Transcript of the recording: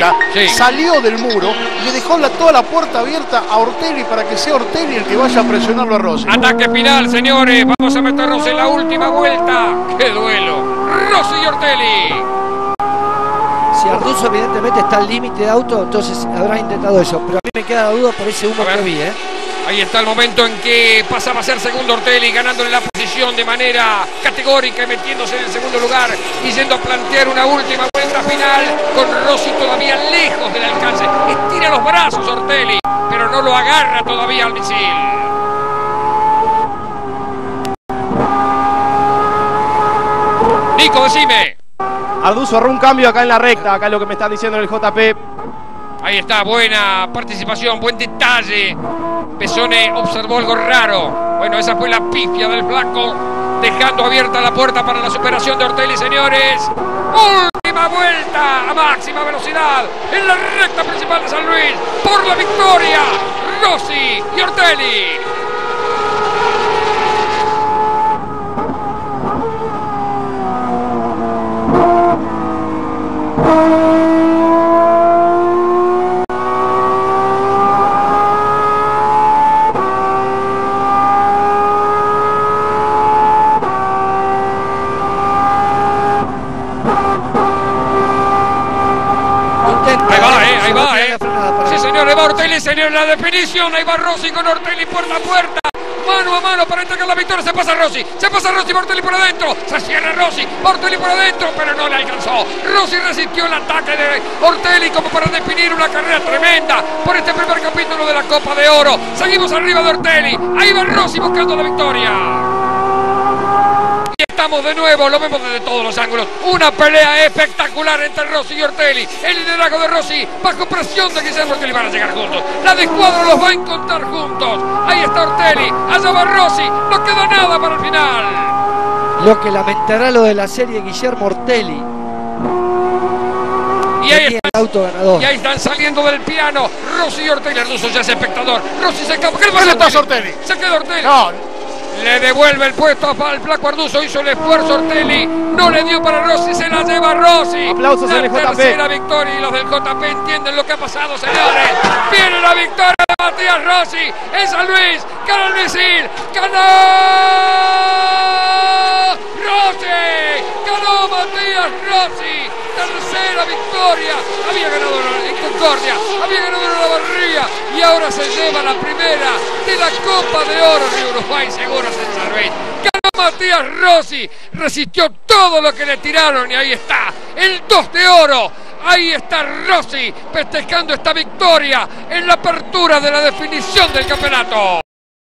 recta, salió del muro y le dejó toda la puerta abierta a Ortelli para que sea Ortelli el que vaya a presionarlo a Rossi. Ataque final, señores. Vamos a meternos en la última vuelta. ¡Qué duelo! Rossi y Ortelli. Si Arduzzo evidentemente está al límite de auto, entonces habrá intentado eso. Pero a mí me queda la duda por ese humo que vi, Ahí está el momento en que pasaba a ser segundo Ortelli, ganándole la posición de manera categórica y metiéndose en el segundo lugar y yendo a plantear una última vuelta final con Rossi todavía lejos del alcance. Estira los brazos Ortelli, pero no lo agarra todavía al misil. Nico, decime. Arduzzo agarró un cambio acá en la recta, acá es lo que me están diciendo en el JP. Ahí está, buena participación, buen detalle. Pesone observó algo raro. Bueno, esa fue la pifia del flaco, dejando abierta la puerta para la superación de Ortelli, señores. Última vuelta a máxima velocidad en la recta principal de San Luis. Por la victoria, Rossi y Ortelli. Sí, señor, le va Ortelli, señor, la definición. Ahí va Rossi con Ortelli puerta a puerta. Mano a mano para entregar la victoria. Se pasa Rossi, Ortelli por adentro. Se cierra Rossi, Ortelli por adentro, pero no le alcanzó. Rossi resistió el ataque de Ortelli como para definir una carrera tremenda por este primer capítulo de la Copa de Oro. Seguimos arriba de Ortelli. Ahí va Rossi buscando la victoria. Estamos de nuevo, lo vemos desde todos los ángulos. Una pelea espectacular entre Rossi y Ortelli. El liderazgo de Rossi bajo presión de Guillermo Ortelli. Van a llegar juntos. La de Cuadro los va a encontrar juntos. Ahí está Ortelli, allá va Rossi. No queda nada para el final. Lo que lamentará lo de la serie Guillermo Ortelli. Y ahí está el auto ganador. Y ahí están saliendo del piano Rossi y Ortelli. Arduzzo ya es espectador. Rossi se escapa. ¿Qué le pasa a Ortelli? Se queda Ortelli. No. Le devuelve el puesto al flaco Arduzzo. Hizo el esfuerzo Ortelli. No le dio para Rossi. Se la lleva Rossi. Aplausos en el JP. La tercera victoria. Y los del JP entienden lo que ha pasado, señores. Viene la victoria de Matías Rossi en San Luis. Gana el misil. ¡Ganó Rossi! ¡Ganó Matías Rossi! Tercera victoria. Había ganado en Concordia, había ganado en la Barría y ahora se lleva la primera de la Copa de Oro de Uruguay Seguros en San Luis. Ganó Matías Rossi, resistió todo lo que le tiraron y ahí está el 2 de oro. Ahí está Rossi festejando esta victoria en la apertura de la definición del campeonato.